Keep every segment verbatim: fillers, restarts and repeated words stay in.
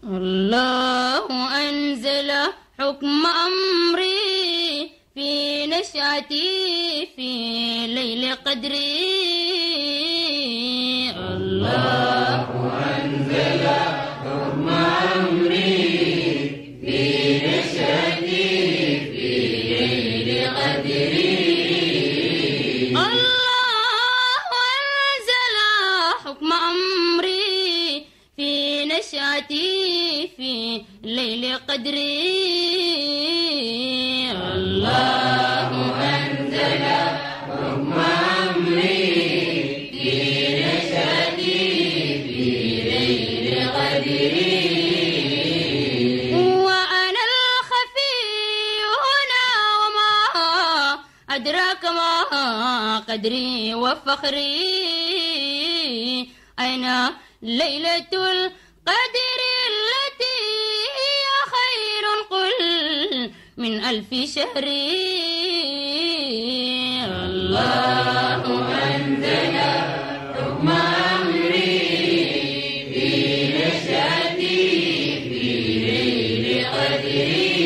الله أنزل حكم أمري في نشأتي في ليل قدري. الله أنزل حكم أمري في نشأتي في ليل قدري. الله أنزل حكم أمري في نشأتي في ليل قدري. الله أنزل حكم أمري في نشأتي في ليل قدري. وأنا الخفي هنا وما أدراك ما قدري وفخري. أين ليلة القدر التي هي خير قل من ألف شهر. الله أنزل حكم أمري في نشأتي في ليل قدري.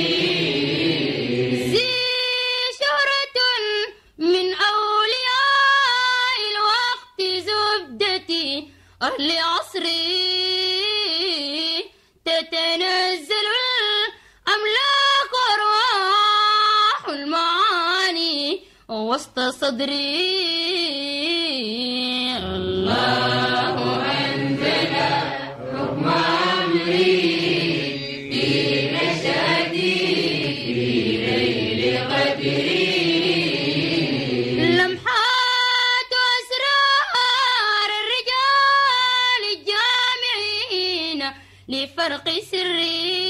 زي شهرة من أولياء الوقت زبدتي أهل عصري. تتنزل الأملاك أرواح المعاني وسط صدري. الله أنزل حكم أمري في نشأتي في ليل قدري. لمحات أسرار الرجال الجامعين لفرق سري.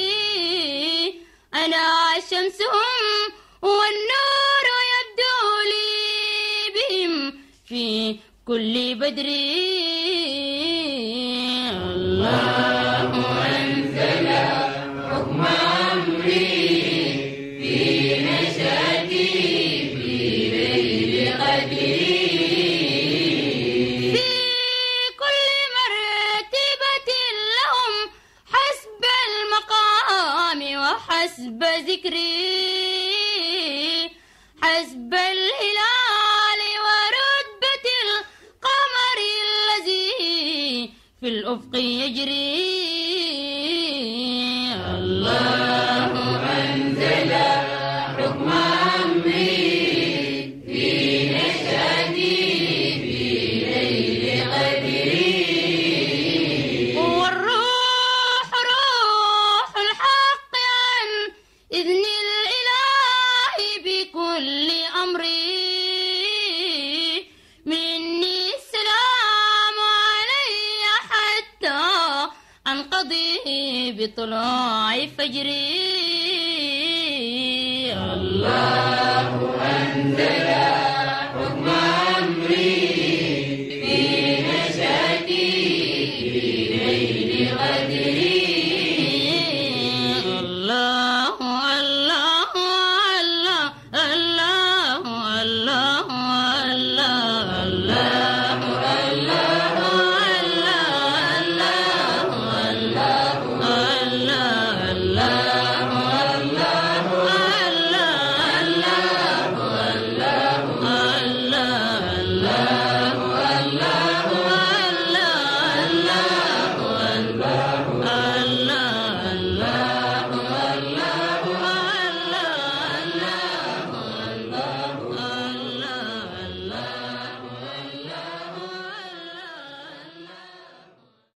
أنا شمسهم والنور يبدو لي بهم في كل بدري. الله أنزل حكم أمري في نشأتي في ليل قدري. في كل مرتبة لهم حسب المقام وحسب ذكري. حسب الهلال ورتبة القمر الذي في الأفق يجري. الله أنزل حكم أمري في نشأتي في ليل قدري. والروح روح الحق عن إذن الإله بكل أمري. مني السلام علي حتى أنقضي بطلوع فجري. الله أنزل حكم أمري في نشأتي في ليل قدري.